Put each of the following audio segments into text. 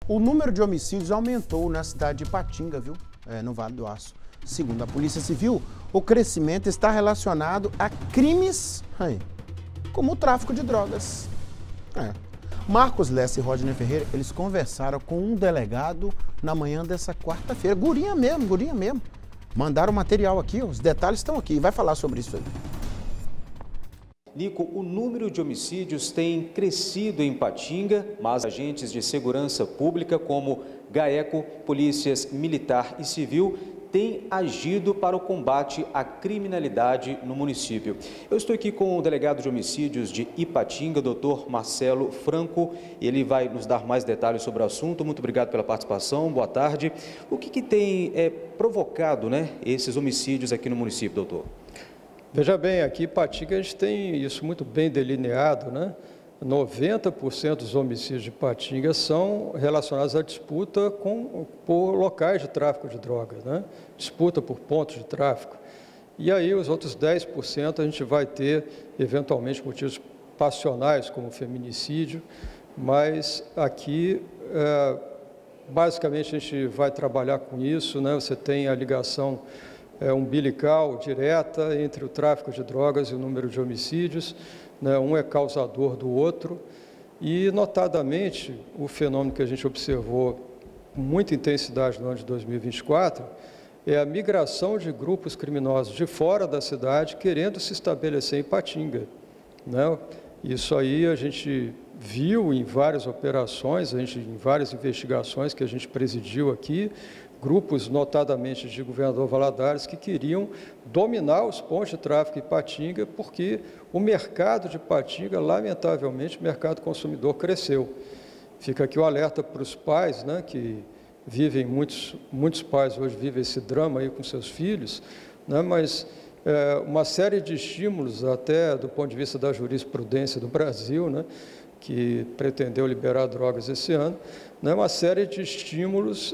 O número de homicídios aumentou na cidade de Ipatinga, viu? No Vale do Aço. Segundo a Polícia Civil, o crescimento está relacionado a crimes como o tráfico de drogas. Marcos Lessa e Rodney Ferreira, eles conversaram com um delegado na manhã dessa quarta-feira. Gurinha mesmo. Mandaram o material aqui, os detalhes estão aqui. Vai falar sobre isso aí. Nico, o número de homicídios tem crescido em Ipatinga, mas agentes de segurança pública como GAECO, polícias militar e civil têm agido para o combate à criminalidade no município. Eu estou aqui com o delegado de homicídios de Ipatinga, Dr. Marcelo Franco. Ele vai nos dar mais detalhes sobre o assunto. Muito obrigado pela participação, boa tarde. O que tem provocado esses homicídios aqui no município, doutor? Veja bem, aqui em Ipatinga a gente tem isso muito bem delineado, 90% dos homicídios de Ipatinga são relacionados à disputa por locais de tráfico de drogas, disputa por pontos de tráfico. E aí os outros 10% a gente vai ter, eventualmente, motivos passionais, como feminicídio, mas aqui, basicamente, a gente vai trabalhar com isso, Você tem a ligação umbilical, direta, entre o tráfico de drogas e o número de homicídios, um é causador do outro, e, notadamente, o fenômeno que a gente observou com muita intensidade no ano de 2024 é a migração de grupos criminosos de fora da cidade querendo se estabelecer em Ipatinga, Isso aí a gente viu em várias operações, em várias investigações que a gente presidiu aqui, grupos, notadamente de Governador Valadares, que queriam dominar os pontos de tráfico em Ipatinga, porque o mercado de Ipatinga, lamentavelmente, o mercado consumidor cresceu. Fica aqui o alerta para os pais, que vivem, muitos pais hoje vivem esse drama aí com seus filhos, mas uma série de estímulos, até do ponto de vista da jurisprudência do Brasil, que pretendeu liberar drogas esse ano, uma série de estímulos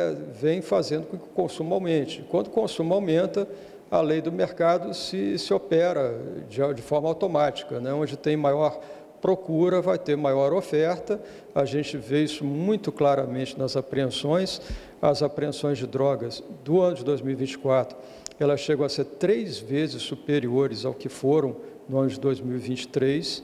vem fazendo com que o consumo aumente. Quando o consumo aumenta, a lei do mercado se opera de forma automática, Onde tem maior procura, vai ter maior oferta. A gente vê isso muito claramente nas apreensões. As apreensões de drogas do ano de 2024, elas chegam a ser 3 vezes superiores ao que foram no ano de 2023,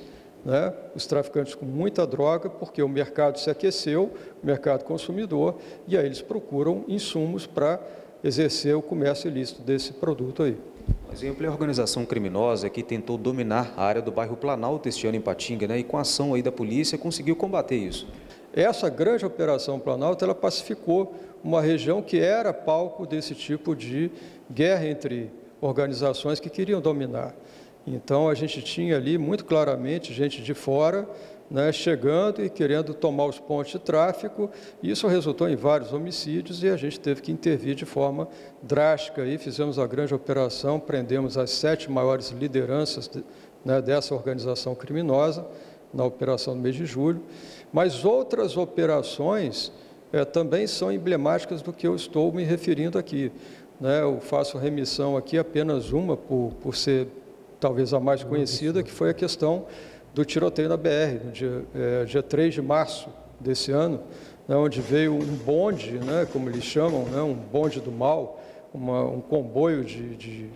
Os traficantes com muita droga, porque o mercado se aqueceu, o mercado consumidor, e aí eles procuram insumos para exercer o comércio ilícito desse produto aí. Por exemplo, é a organização criminosa que tentou dominar a área do bairro Planalto este ano em Ipatinga, e com a ação aí da polícia conseguiu combater isso. Essa grande operação Planalto, ela pacificou uma região que era palco desse tipo de guerra entre organizações que queriam dominar. Então, a gente tinha ali, muito claramente, gente de fora, chegando e querendo tomar os pontos de tráfico. Isso resultou em vários homicídios e a gente teve que intervir de forma drástica. Aí fizemos a grande operação, prendemos as 7 maiores lideranças dessa organização criminosa, na operação do mês de julho. Mas outras operações também são emblemáticas do que eu estou me referindo aqui. Eu faço remissão aqui apenas uma, por ser talvez a mais conhecida, que foi a questão do tiroteio na BR, no dia 3 de março desse ano, onde veio um bonde, como eles chamam, um bonde do mal, um comboio de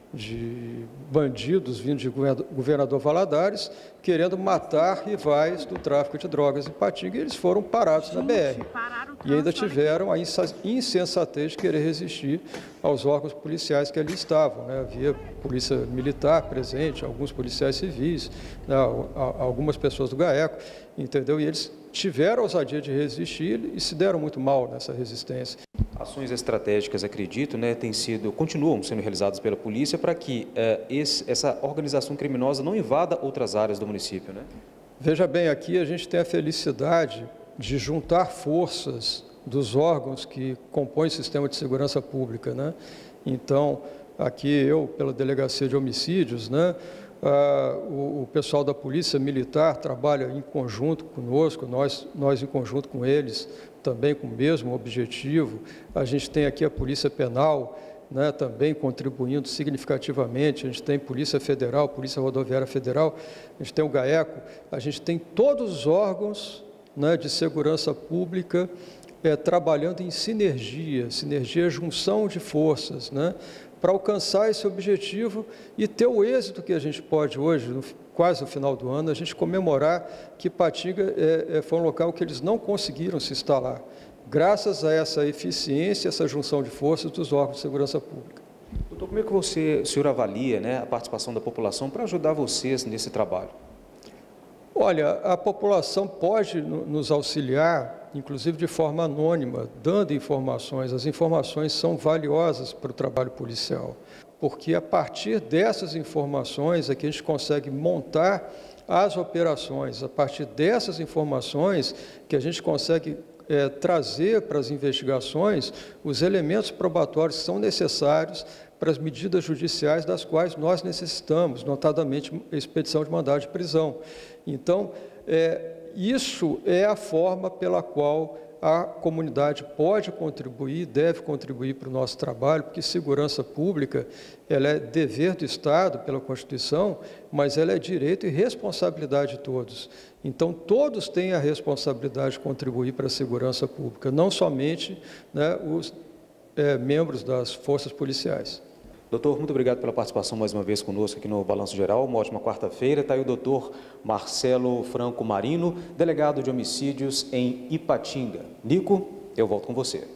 bandidos vindos de Governador Valadares, querendo matar rivais do tráfico de drogas em Ipatinga, e eles foram parados na BR. E ainda tiveram a insensatez de querer resistir aos órgãos policiais que ali estavam. Havia polícia militar presente, alguns policiais civis, algumas pessoas do GAECO, entendeu? E eles tiveram a ousadia de resistir e se deram muito mal nessa resistência. Ações estratégicas, acredito, continuam sendo realizadas pela polícia para que essa organização criminosa não invada outras áreas do município, Veja bem, aqui a gente tem a felicidade de juntar forças dos órgãos que compõem o sistema de segurança pública, Então, aqui eu, pela Delegacia de Homicídios, o pessoal da Polícia Militar trabalha em conjunto conosco, nós em conjunto com eles, também com o mesmo objetivo. A gente tem aqui a Polícia Penal, também contribuindo significativamente. A gente tem Polícia Federal, Polícia Rodoviária Federal, a gente tem o GAECO, a gente tem todos os órgãos né, de segurança pública, trabalhando em sinergia, junção de forças, né, para alcançar esse objetivo e ter o êxito que a gente pode hoje, quase no final do ano, a gente comemorar que Ipatinga foi um local que eles não conseguiram se instalar, graças a essa eficiência, essa junção de forças dos órgãos de segurança pública. Doutor, como é que o senhor avalia, né, a participação da população para ajudar vocês nesse trabalho? Olha, a população pode nos auxiliar, inclusive de forma anônima, dando informações. As informações são valiosas para o trabalho policial, porque a partir dessas informações é que a gente consegue montar as operações, a partir dessas informações que a gente consegue trazer para as investigações os elementos probatórios que são necessários para as medidas judiciais das quais nós necessitamos, notadamente a expedição de mandado de prisão. Então, isso é a forma pela qual a comunidade pode contribuir, deve contribuir para o nosso trabalho, porque segurança pública ela é dever do Estado pela Constituição, mas ela é direito e responsabilidade de todos. Então, todos têm a responsabilidade de contribuir para a segurança pública, não somente, né, os membros das forças policiais. Doutor, muito obrigado pela participação mais uma vez conosco aqui no Balanço Geral. Uma ótima quarta-feira. Está aí o doutor Marcelo Franco Marino, delegado de homicídios em Ipatinga. Nico, eu volto com você.